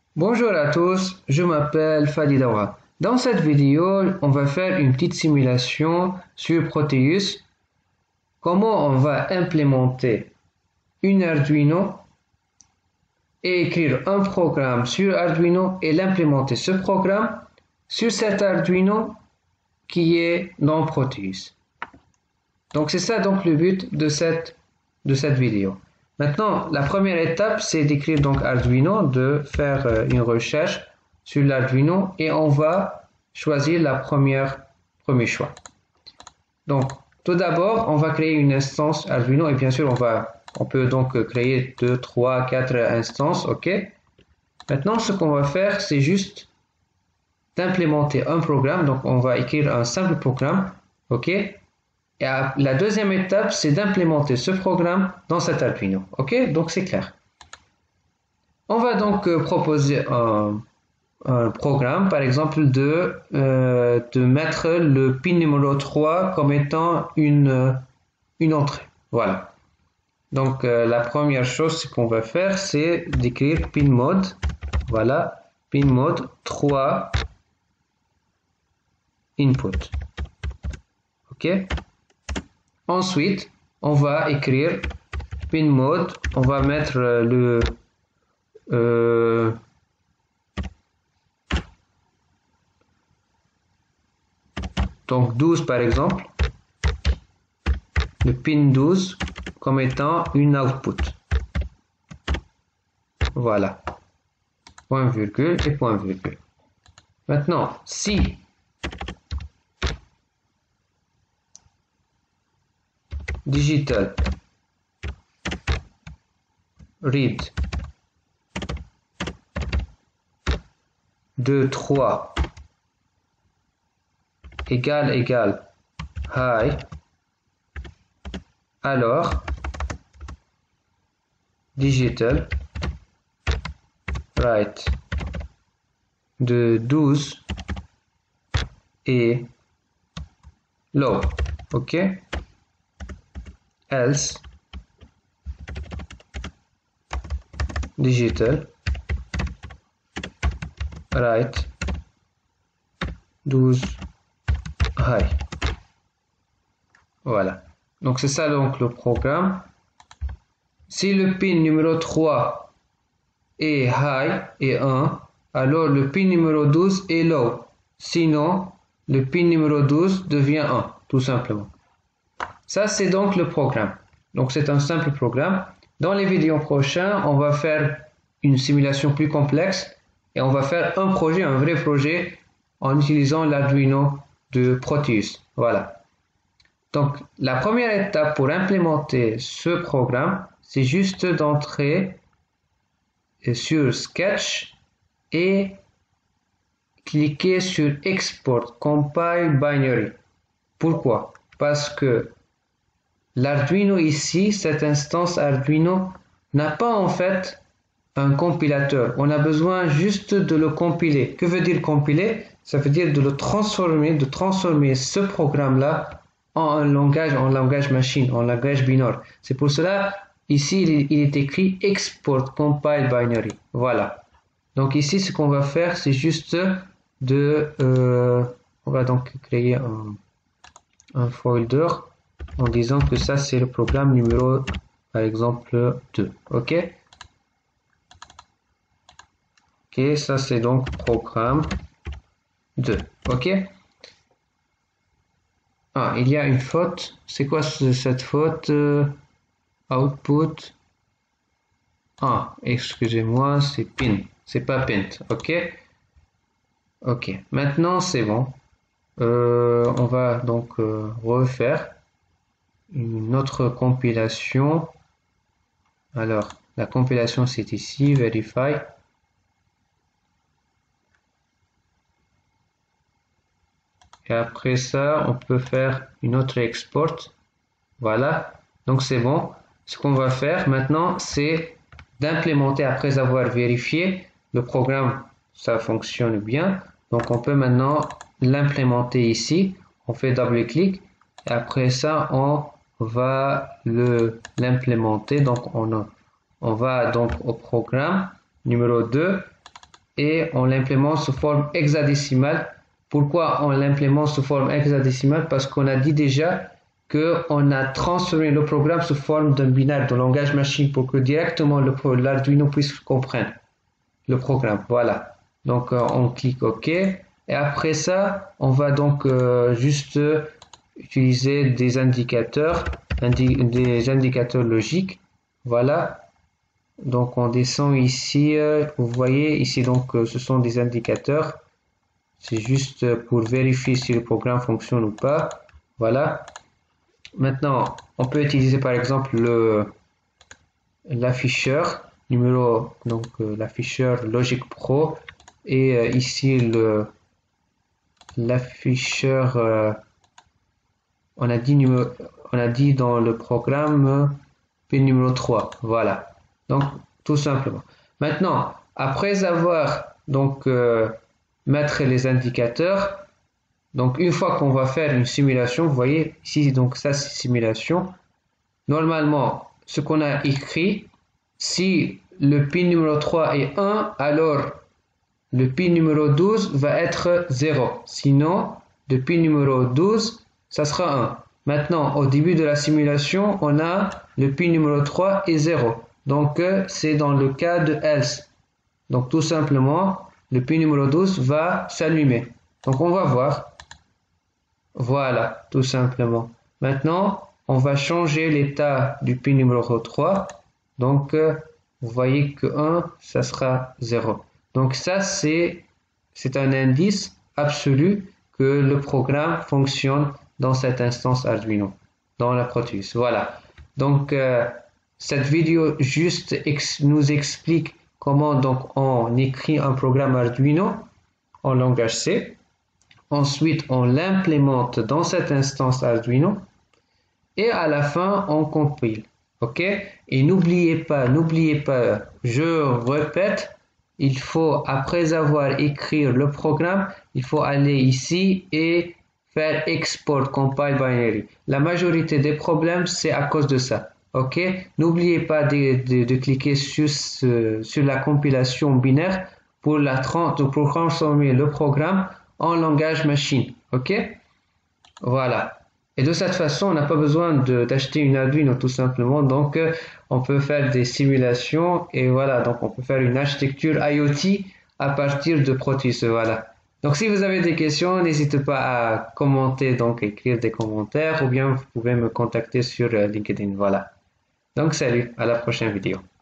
Bonjour à tous, je m'appelle Fadi Dawa. Dans cette vidéo, on va faire une petite simulation sur Proteus. Comment on va implémenter une Arduino et écrire un programme sur Arduino et l'implémenter ce programme sur cet Arduino qui est dans Proteus. Donc c'est ça donc le but de cette vidéo. Maintenant, la première étape, c'est d'écrire donc Arduino, de faire une recherche sur l'Arduino et on va choisir premier choix. Donc, tout d'abord, on va créer une instance Arduino et bien sûr, on peut donc créer 2, 3, 4 instances, ok? Maintenant, ce qu'on va faire, c'est juste d'implémenter un programme. Donc, on va écrire un simple programme, ok? Et la deuxième étape, c'est d'implémenter ce programme dans cet Arduino. Ok, donc c'est clair. On va donc proposer un programme, par exemple, de mettre le pin numéro 3 comme étant une entrée. Voilà. Donc la première chose qu'on va faire, c'est d'écrire pin mode. Voilà, pin mode 3 input. Ok. Ensuite, on va écrire pin mode, on va mettre donc 12 par exemple, le pin 12 comme étant une output. Voilà, point virgule et point virgule. Maintenant, si digital read 2, 3 égale high, alors digital write de 12 et low, ok, else digital write 12 high. Voilà, donc c'est ça donc le programme. Si le pin numéro 3 est high et 1, alors le pin numéro 12 est low, sinon le pin numéro 12 devient 1 tout simplement. Ça c'est donc le programme, donc c'est un simple programme. Dans les vidéos prochaines, on va faire une simulation plus complexe et on va faire un projet, un vrai projet en utilisant l'Arduino de Proteus. Voilà. Donc la première étape pour implémenter ce programme, c'est juste d'entrer sur Sketch et cliquer sur Export Compile Binary. Pourquoi? Parce que l'Arduino ici, cette instance Arduino, n'a pas en fait un compilateur. On a besoin juste de le compiler. Que veut dire compiler? Ça veut dire de le transformer, de transformer ce programme-là en langage machine, en langage binaire. C'est pour cela, ici, il est écrit Export Compile Binary. Voilà. Donc ici, ce qu'on va faire, c'est juste on va donc créer un folder en disant que ça, c'est le programme numéro, par exemple, 2. OK? OK, ça, c'est donc programme 2. OK? Ah, il y a une faute. C'est quoi cette faute? Output. Ah, excusez-moi, c'est pin. C'est pas pint. OK? OK. Maintenant, c'est bon. On va donc refaire une autre compilation. Alors, la compilation, c'est ici, verify. Et après ça, on peut faire une autre export. Voilà. Donc, c'est bon. Ce qu'on va faire maintenant, c'est d'implémenter après avoir vérifié le programme, ça fonctionne bien. Donc, on peut maintenant l'implémenter ici. On fait double-clic. Et après ça, on va l'implémenter. Donc, on va donc au programme numéro 2. et on l'implémente sous forme hexadécimale. Pourquoi on l'implémente sous forme hexadécimale? Parce qu'on a dit déjà qu'on a transformé le programme sous forme d'un binaire de langage machine pour que directement l'Arduino puisse comprendre le programme. Voilà. Donc on clique OK. Et après ça, on va donc juste utiliser des indicateurs, des indicateurs logiques. Voilà. Donc on descend ici. Vous voyez ici, donc ce sont des indicateurs. C'est juste pour vérifier si le programme fonctionne ou pas. Voilà. Maintenant, on peut utiliser par exemple l'afficheur numéro, donc l'afficheur Logic Pro, et ici l'afficheur, on a dit dans le programme pin numéro 3. Voilà. Donc tout simplement. Maintenant, après avoir donc mettre les indicateurs, donc une fois qu'on va faire une simulation, vous voyez ici, donc ça c'est simulation. Normalement, ce qu'on a écrit, si le pin numéro 3 est 1, alors le pin numéro 12 va être 0. Sinon, le pin numéro 12, ça sera 1. Maintenant, au début de la simulation, on a le pin numéro 3 est 0. Donc, c'est dans le cas de else. Donc, tout simplement, le pin numéro 12 va s'allumer. Donc, on va voir. Voilà, tout simplement. Maintenant, on va changer l'état du pin numéro 3. Donc, vous voyez que 1, ça sera 0. Donc, ça, c'est un indice absolu que le programme fonctionne dans cette instance Arduino, dans la Proteus. Voilà. Donc, cette vidéo juste nous explique comment donc on écrit un programme Arduino en langage C. Ensuite, on l'implémente dans cette instance Arduino. Et à la fin, on compile. OK? Et n'oubliez pas, je répète, il faut, après avoir écrit le programme, il faut aller ici et faire Export Compile Binary. La majorité des problèmes, c'est à cause de ça. OK? N'oubliez pas de cliquer sur la compilation binaire pour transformer le programme en langage machine. OK? Voilà. Et de cette façon, on n'a pas besoin d'acheter une Arduino tout simplement. Donc, on peut faire des simulations et voilà. Donc, on peut faire une architecture IoT à partir de Proteus. Voilà. Donc, si vous avez des questions, n'hésitez pas à commenter, donc écrire des commentaires ou bien vous pouvez me contacter sur LinkedIn. Voilà. Donc, salut, à la prochaine vidéo.